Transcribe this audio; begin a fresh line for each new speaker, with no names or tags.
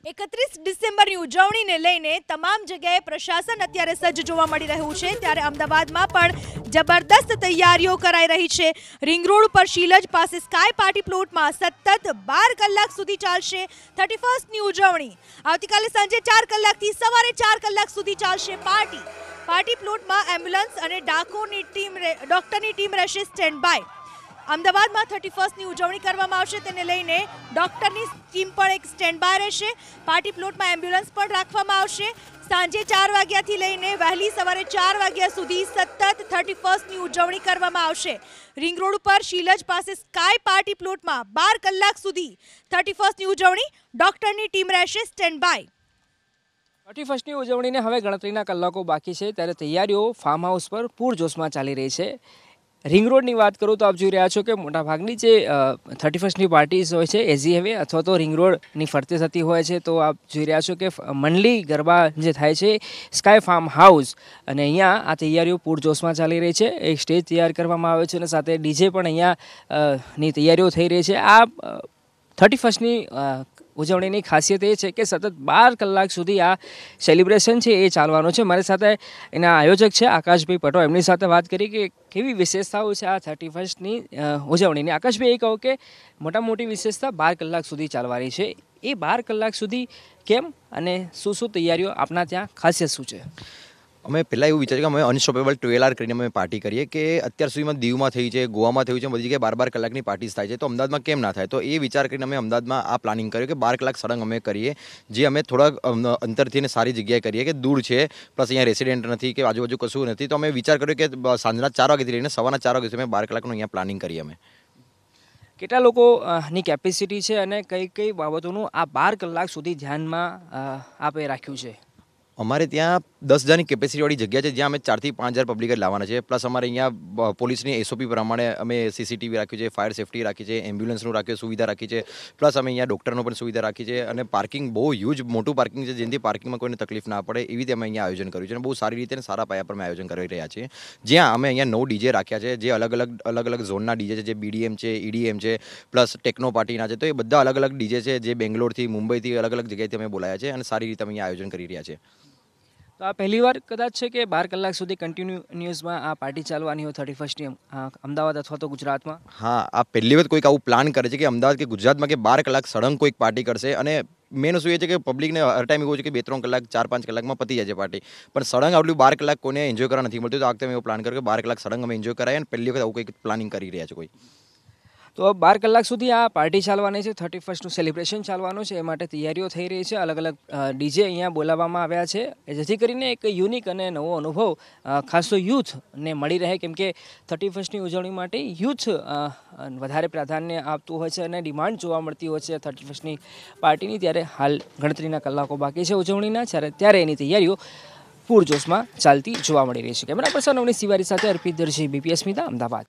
31 ડિસેમ્બરની ઉજવણીને લઈને તમામ જગ્યાએ પ્રશાસન અત્યારે સજ્જ જોવા મળી રહ્યું છે, ત્યારે અમદાવાદમાં પણ જબરદસ્ત તૈયારીઓ કરાઈ રહી છે। રિંગ રોડ ઉપર શીલજ પાસે સ્કાય પાર્ટી પ્લોટમાં સતત 12 કલાક સુધી ચાલશે 31સ્ટની ઉજવણી। આવતીકાલે સાંજે 4 કલાકથી સવારે 4 કલાક સુધી ચાલશે પાર્ટી પ્લોટમાં એમ્બ્યુલન્સ અને ડોક્ટરની ટીમ રહેશે સ્ટેન્ડ બાય। અમદાવાદમાં 31સ્ટની ઉજવણી કરવામાં આવશે, તેને લઈને ડોક્ટરની ટીમ પણ એક સ્ટેન્ડ બાય રહેશે। પાર્ટી પ્લોટમાં એમ્બ્યુલન્સ પણ રાખવામાં આવશે। સાંજે 4 વાગ્યાથી લઈને વહેલી સવારે 4 વાગ્યા સુધી સતત 31સ્ટની ઉજવણી કરવામાં આવશે। રિંગ રોડ ઉપર શીલજ પાસે સ્કાય પાર્ટી પ્લોટમાં 12 કલાક સુધી 31સ્ટની ઉજવણી, ડોક્ટરની ટીમ રહેશે સ્ટેન્ડ બાય।
31સ્ટની ઉજવણીને હવે ગણતરીના કલાકો બાકી છે, ત્યારે તૈયારીઓ ફાર્મ હાઉસ પર પૂરજોશમાં ચાલી રહી છે। રિંગ રોડની વાત કરું તો આપ જોઈ રહ્યા છો કે મોટાભાગની જે 31સ્ટની પાર્ટીઝ હોય છે એઝી હવે અથવા તો રિંગ રોડની ફરતે થતી હોય છે, તો આપ જોઈ રહ્યા છો કે મંડલી ગરબા જે થાય છે સ્કાય ફાર્મ હાઉસ, અને અહીંયા આ તૈયારીઓ પૂરજોશમાં ચાલી રહી છે। એક સ્ટેજ તૈયાર કરવામાં આવે છે અને સાથે ડીજે પણ અહીંયા ની તૈયારીઓ થઈ રહી છે। આ 31સ્ટની ઉજવણીની ખાસિયત એ છે કે સતત 12 કલાક સુધી આ સેલિબ્રેશન છે એ ચાલવાનો છે। મારી સાથે એના આયોજક છે આકાશભાઈ પટો, એમની સાથે વાત કરી કે કેવી વિશેષતાઓ છે આ 31સ્ટની ઉજવણીની। આકાશભાઈ, એ કહો કે મોટી વિશેષતા 12 કલાક સુધી ચાલવાની છે, એ 12 કલાક સુધી કેમ અને શું તૈયારીઓ આપના ત્યાં ખાસિયત શું છે?
અમે પહેલાં એવું વિચાર્યું કે અમે અનસ્ટોપેબલ 12 કરીને અમે પાર્ટી કરીએ કે અત્યાર સુધીમાં દીવમાં થઈ છે, ગોવામાં થયું છે, બધી જગ્યાએ 12 કલાકની પાર્ટીઝ થાય છે, તો અમદાવાદમાં કેમ ના થાય? તો એ વિચાર કરીને અમે અમદાવાદમાં આ પ્લાનિંગ કર્યું કે 12 કલાક સળંગ અમે કરીએ, જે અમે થોડાક અંતરથી અને સારી જગ્યાએ કરીએ કે દૂર છે, પ્લસ અહીંયા રેસિડેન્ટ નથી કે આજુબાજુ કશું નથી, તો અમે વિચાર કર્યો કે સાંજના 4 વાગ્યાથી લઈને સવારના 4 વાગ્યા સુધી અમે 12 કલાકનું અહીંયા પ્લાનિંગ કરીએ અમે।
કેટલા લોકોની કેપેસિટી છે અને કઈ બાબતોનું આ 12 કલાક સુધી ધ્યાનમાં આપે રાખ્યું છે?
અમારે ત્યાં 10 હજારની કેપેસિટીવાળી જગ્યા છે, જ્યાં અમે 4 થી 5 હજાર પબ્લિક જ લાવવાના છે। પ્લસ અમારે અહીંયા પોલીસની એસઓપી પ્રમાણે અમે સીસીટીવી રાખ્યું છે, ફાયર સેફ્ટી રાખી છે, એમ્બ્યુલન્સનું રાખ્યું સુવિધા રાખી છે, પ્લસ અમે અહીંયા ડૉક્ટરનો પણ સુવિધા રાખી છે, અને પાર્કિંગ બહુ હ્યુજ મોટું પાર્કિંગ છે, જેનાથી પાર્કિંગમાં કોઈને તકલીફ ના પડે એવી રીતે અમે અહીંયા આયોજન કર્યું છે, અને બહુ સારી રીતે અને સારા પાયા પર અમે આયોજન કરી રહ્યા છીએ। જ્યાં અમે અહીંયા 9 ડીજે રાખ્યા છે, જે અલગ અલગ ઝોનના ડીજે છે, જે બીડીએમ છે, ઈડીએમ છે, પ્લસ ટેકનો પાર્ટીના છે, તો એ બધા અલગ ડીજે છે, જે બેંગ્લોરથી, મુંબઈથી અલગ જગ્યાએથી અમે બોલાયા છે, અને સારી રીતે અમે અહીંયા આયોજન કરી રહ્યા છીએ।
તો આ પહેલીવાર કદાચ છે કે 12 કલાક સુધી કન્ટિન્યુઅસમાં આ પાર્ટી ચાલવાની હોય 31સ્ટની અમદાવાદ અથવા તો ગુજરાતમાં?
હા, આ પહેલી વખત કોઈક આવું પ્લાન કરે છે કે અમદાવાદ કે ગુજરાતમાં કે 12 કલાક સળંગ કોઈક પાર્ટી કરશે, અને મેન વસ્તુ એ છે કે પબ્લિકને હર ટાઈમ એવું છે કે 2-3 કલાક 4-5 કલાકમાં પતી જાય છે પાર્ટી, પણ સળંગ આટલું 12 કલાક કોઈને એન્જોય કરવા નથી મળતું, તો આ વખતે અમે એવો પ્લાન કર્યો કે 12 કલાક સળંગ અમે એન્જોય કરાય, અને પહેલી વખત આવું કંઈક પ્લાનિંગ કરી રહ્યા છે કોઈ।
તો 12 કલાક સુધી આ પાર્ટી ચાલવાની છે, 31સ્ટનું સેલિબ્રેશન ચાલવાનું છે, એ માટે તૈયારીઓ થઈ રહી છે। અલગ ડીજે અહીંયા બોલાવવામાં આવ્યા છે, જેથી કરીને એક યુનિક અને નવો અનુભવ ખાસ તો યુથને મળી રહે, કેમ કે 31સ્ટની ઉજવણી માટે યુથ વધારે પ્રાધાન્ય આપતું હોય છે અને ડિમાન્ડ જોવા મળતી હોય છે 31સ્ટની પાર્ટીની। ત્યારે હાલ ગણતરીના કલાકો બાકી છે ઉજવણીના, ત્યારે એની તૈયારીઓ પૂરજોશમાં ચાલતી જોવા મળી રહી છે। કેમેરા પર્સન અવનીશ તિવારી સાથે અર્પિત દરજી, બીપીએસ મીડિયા, અમદાવાદ।